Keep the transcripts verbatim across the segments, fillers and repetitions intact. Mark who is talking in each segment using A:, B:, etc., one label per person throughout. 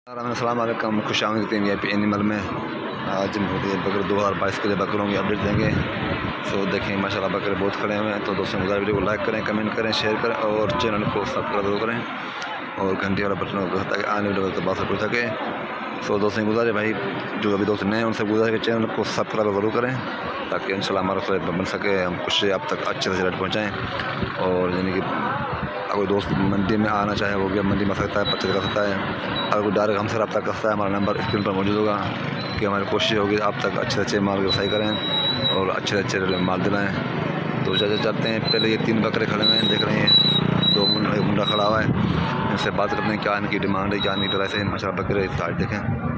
A: अस्सलाम वालेकुम, खुश आमदीद वी आई पी एनिमल में। आज बकरे दो हज़ार बाईस के लिए बकरों की अपडेट देंगे। सो देखें माशाल्लाह बकरे बहुत खड़े हुए हैं। तो दोस्तों गुजार वीडियो को लाइक करें, कमेंट करें, शेयर करें और चैनल को सब्सक्राइब करें और घंटी वाला बटन को ताकि आने वीडियो के बाद पहुँच सके। सो दोस्तों गुजारे भाई जो अभी दोस्त नए हैं उनसे गुजारे के चैनल को सब्सक्राइब जरूर करें ताकि इंशाल्लाह हमारा फ्लैट बन सके, हम कुछ आप तक अच्छे से रेट पहुँचाएँ। और यानी कि अगर दोस्त मंडी में आना चाहे वो भी मंडी में सकता है, परचेज कर सकता है। अगर कोई डायरेक्ट हमसे रब्ता कर सकता है, हमारा नंबर स्क्रीन पर मौजूद होगा कि हमारी कोशिश होगी आप तक अच्छे अच्छे माल व्यवसाय करें और अच्छे अच्छे माल दिलाएँ। तो जैसे चलते हैं, पहले ये तीन बकरे खड़े हुए हैं, देख रहे हैं, दो मुंडा एक मुंडा खड़ा हुआ है। इनसे बात करते हैं क्या इनकी डिमांड है, क्या इनकी तरह से माशाल्लाह बकरे हाइट देखें,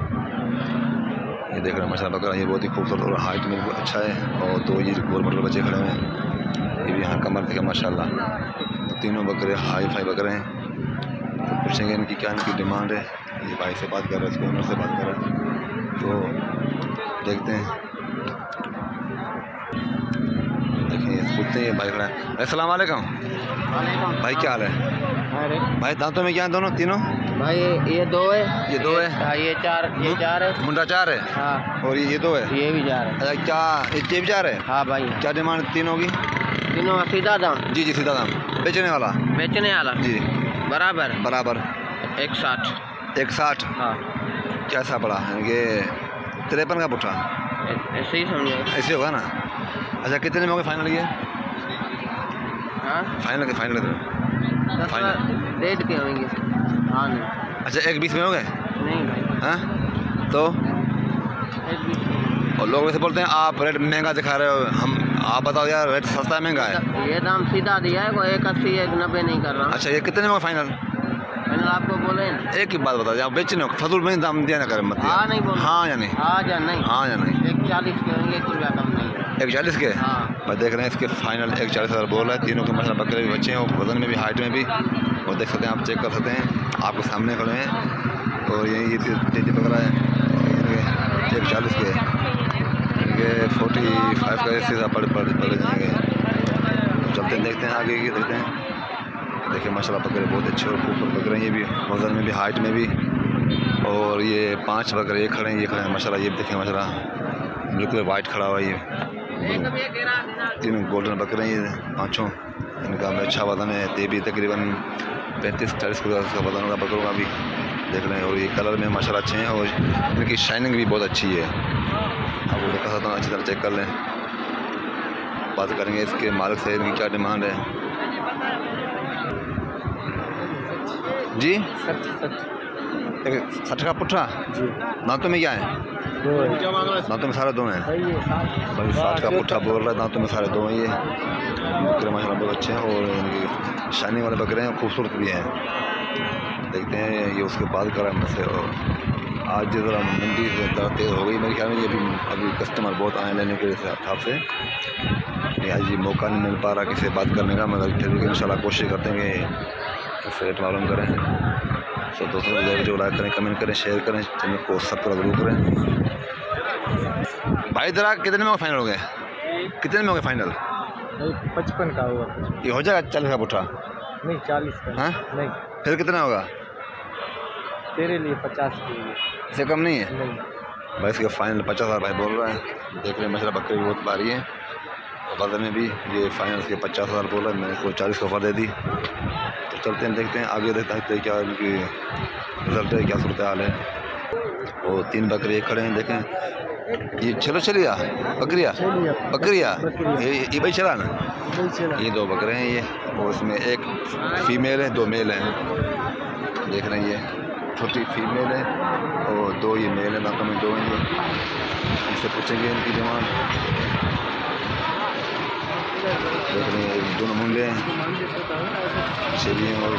A: ये देख रहे हैं माशाल्लाह बकरा ये बहुत ही खूबसूरत और हाइट में बहुत अच्छा है। और दो ये गोल मॉडल बच्चे खड़े हुए हैं, ये भी यहाँ कमर देखें माशाल्लाह। तीनों बकरे हाई फाई बकरे हैं। तो पूछेंगे इनकी क्या इनकी डिमांड है। ये भाई से बात कर रहे हैं, इसको ओनर से बात कर रहे हैं, तो देखते हैं। देखें पूछते हैं, भाई खड़ा है। अस्सलाम वालेकुम भाई, क्या हाल है भाई? दांतों में क्या है दोनों तीनों
B: भाई? ये दो है,
A: ये दो है,
B: हाँ ये चार, ये चार है,
A: मुंडा चार है,
B: हाँ,
A: और ये दो है,
B: ये भी चार है।
A: अच्छा क्या ये भी चार है?
B: हाँ भाई।
A: क्या डिमांड तीनों की?
B: तीनों का सीधा दाम?
A: जी जी सीधा दाम। बेचने वाला?
B: बेचने वाला
A: जी
B: बराबर
A: बराबर
B: एक साठ।
A: एक साठ?
B: हाँ।
A: कैसा पड़ा ये तिरपन का पुट्ठा?
B: ऐसे ही समझो,
A: ऐसे होगा ना। अच्छा कितने में होगा फाइनल? ये
B: हाँ
A: फाइनल के फाइनल
B: फाइनल डेढ़ के होंगे। हाँ नहीं।
A: अच्छा एक बीस में हो गए?
B: नहीं भाई।
A: हाँ तो
B: एक बीस।
A: और लोग वैसे बोलते हैं आप रेट महंगा दिखा रहे हो, हम आप बताओ यार रेट सस्ता है महंगा है?
B: ये दाम सीधा दिया है, कोई एक अस्सी एक नब्बे नहीं कर रहा।
A: अच्छा ये कितने में होगा फाइनल?
B: फाइनल आपको बोले
A: एक ही बात बता, आप बेचने हो फजूल में दाम दिया ना करें मत।
B: हाँ नहीं बोल,
A: हाँ या नहीं?
B: हाँ या नहीं?
A: हाँ या नहीं?
B: एक चालीस के होंगे, एक रुपया कम नहीं है।
A: एक चालीस के?
B: हाँ।
A: मैं देख रहे हैं इसके फाइनल एक चालीस हज़ार बोल रहा है। तीनों के मतलब बकरे भी बच्चे हैं और वजन में भी हाइट में भी, और देख सकते हैं आप, चेक कर सकते हैं, आपके सामने खड़े हैं। और ये ये तीन बकरा है एक चालीस के, ये फोर्टी फाइव का सीधा पड़ पड़ पड़ जाएंगे। चलते हैं देखते हैं आगे की, देखते हैं। देखिए माशाल्लाह बकरे बहुत अच्छे और खूबसूरत बकरे हैं, ये भी वजन में भी हाइट में भी। और ये पांच बकरे ये खड़े हैं, ये खड़े हैं माशाल्लाह, ये देखें माशाल्लाह बिल्कुल वाइट खड़ा हुआ है। ये तीनों गोल्डन बकरे हैं ये पाँचों, इनका अच्छा वजन है। ये भी तकरीबन पैंतीस चालीस किलो का वजन होगा बकरों का भी, देख रहे हैं। और ये कलर में माशाल्लाह अच्छे हैं और इनकी शाइनिंग भी बहुत अच्छी है। आप वो देख सकते हैं, अच्छी तरह चेक कर लें। बात करेंगे इसके मालिक से, इनकी क्या डिमांड है। जी एक सठ का पुट्ठा जी। दांतों में क्या है?
B: दो है।
A: दांतों में सारे दो हैं भाई। साठ का पुट्ठा बोल रहा है, दांतों में सारे दो हैं। ये बकरे माशाल्लाह बहुत अच्छे हैं और इनकी शाइनिंग वाले बकरे हैं, खूबसूरत भी हैं। देखते हैं ये उसके बाद करा मुझसे। और आज ज़रा मंडी तेज़ हो गई मेरे ख्याल में, ये भी अभी कस्टमर बहुत आए लेने के हिसाब से। आज ये मौका नहीं मिल पा रहा किसी से बात करने का, मगर फिर भी इंशाल्लाह कोशिश करते हैं कि इससे रेट मालूम करें। सो दोस्तों वीडियो लाइक करें, कमेंट करें, शेयर करें, चैनल को सब्सक्राइब जरूर करें। भाई जरा कितने में फाइनल हो गए? कितने में हो गए फाइनल?
B: पचपन का होगा।
A: ये हो जाएगा चालीस का पुट्ठा?
B: नहीं चालीस का। हाँ नहीं।
A: फिर कितना होगा
B: तेरे लिए? पचास के लिए।
A: इससे कम नहीं है?
B: नहीं
A: भाई इसके फाइनल पचास हज़ार भाई बोल रहा है। देख रहे हैं मछला बकरी बहुत भारी है और वजन में भी। ये फाइनल के पचास हज़ार बोल रहा है, मैंने इसको चालीस का ऑफर दे दी। तो चलते हैं देखते हैं आगे, देखते हैं क्या इनकी रिजल्ट है, क्या सूरत हाल है। और तीन बकरे खड़े हैं, देखें ये चलो चलिया बकरिया बकरिया ये ये भाई चला ना। ये दो बकरे हैं ये, और इसमें एक फीमेल है, दो मेल हैं। देख रहे हैं ये छोटी फीमेल है और दो ये मेल है, दांतों में दो हैं। ये इनसे पूछेंगे इनकी डिमांड। देख रहे हैं दोनों मुंडे हैं, चलिए। और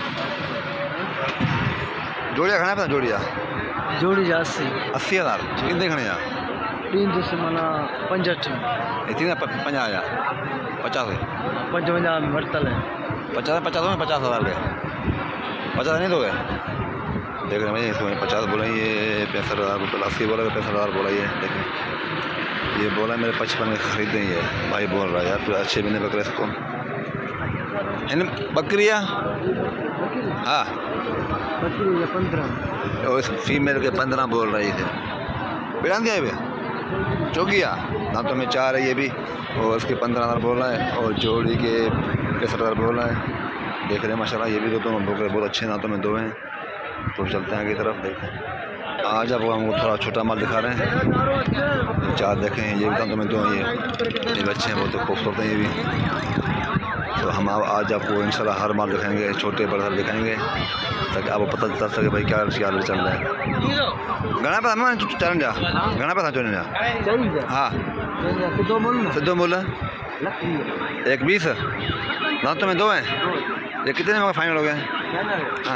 A: जोड़िया खाना है? जोड़िया
B: जोड़ी अस्सी
A: अस्सी हज़ार कितने देखने यार?
B: तीन दो से मना पंजठ
A: इतने पंजा हज़ार पचास है
B: पंचवंजा में बर्तल है।
A: पचास पचास में पचास हज़ार के पचास नहीं दोगे? देख रहे हैं भाई इसमें पचास बोला, ये पैंसठ हज़ार रुपये, अस्सी बोला, पैंसठ हज़ार बोला। ये देखें ये बोला मेरे पचपन में खरीदे ही है भाई बोल रहा है यार, फिर अच्छे भी नहीं बकरे इसको। इन बकरिया हाँ
B: बकरी पंद्रह
A: और इस फीमेल के पंद्रह बोल रही थे। बिड़ा दिया ये चौकिया दांतों में चार है ये भी, और उसके पंद्रह हज़ार बोल रहा है, और जोड़ी के पैंसठ हज़ार बोल रहा है। देख रहे हैं माशाल्लाह ये भी दो दोनों बकरे बहुत अच्छे दांतों में दो हैं। तो चलते हैं आगे तरफ, देखते हैं। आज आपको हमको थोड़ा छोटा माल दिखा रहे हैं। चार देखें ये भी दांतों में दो हैं, ये ये बच्चे हैं बहुत खूबसूरत हैं ये भी। तो हम आज आपको इंशाल्लाह हर माल दिखाएंगे, छोटे बड़े हर दिखाएंगे, ताकि आपको पता चल सके भाई क्या क्या चल रहा है। घना पैसा मैं चलन जा घना पैसा चलन जा हाँ सिद्धो मूल एक बीस दांतों में दो हैं। ये कितने में फाइनल हो गए? हाँ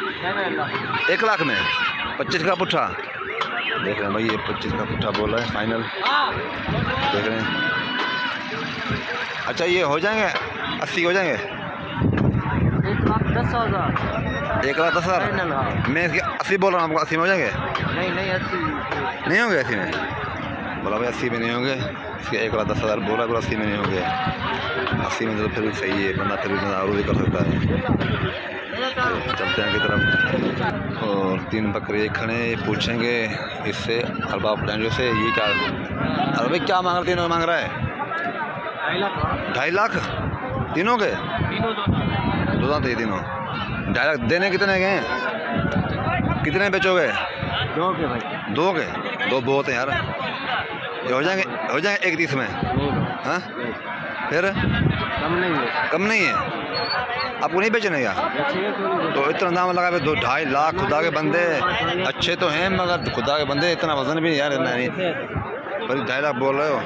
A: एक लाख में पच्चीस का पुट्ठा। देख रहे हैं भाई ये पच्चीस का पुट्ठा बोल रहा है फाइनल, देख रहे हैं। अच्छा ये हो जाएंगे अस्सी हो जाएंगे?
B: एक लाख दस हज़ार
A: एक लाख दस हज़ार मैं इसके अस्सी बोल रहा हूँ, आपको अस्सी में हो जाएंगे?
B: नहीं नहीं अस्सी
A: नहीं होंगे अस्सी में? बोला भाई अस्सी में नहीं होंगे, इसके एक लाख दस हज़ार बोला, बोला अस्सी में नहीं होंगे। अस्सी में तो फिर भी सही है, बंदा फिर भी बंदा और भी कर सकता है। तो चलते हैं की तरफ, और तीन बकरे खड़े पूछेंगे इससे अरबाब लैंग्वेज से ये क्या अरे भाई क्या मांग रहे तीनों मांग रहा है? ढाई लाख तीनों के दो दांत ये तीनों ढाई लाख देने कितने के हैं? कितने बेचोगे?
B: दो के भाई
A: दो के दो बहुत हैं यार, ये हो जाएंगे हो जाएंगे एक तीस में? हाँ फिर
B: कम नहीं है,
A: कम नहीं है आपको नहीं बेचने क्या? तो इतना दाम लगा पे दो ढाई लाख खुदा के बंदे अच्छे तो हैं, मगर खुदा के बंदे इतना वजन भी यार नहीं, भाई ढाई लाख बोल रहे हो।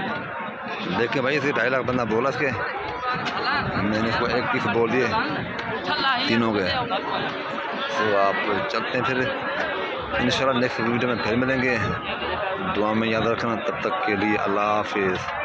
A: देखे भाई इसे ढाई लाख बंदा बोला इसके, मैंने इसको एक पीस बोल दिए तीनों के। तो आप चलते हैं फिर इंशाल्लाह नेक्स्ट वीडियो में फिर मिलेंगे। दुआ में याद रखना, तब तक के लिए अल्लाह हाफिज़।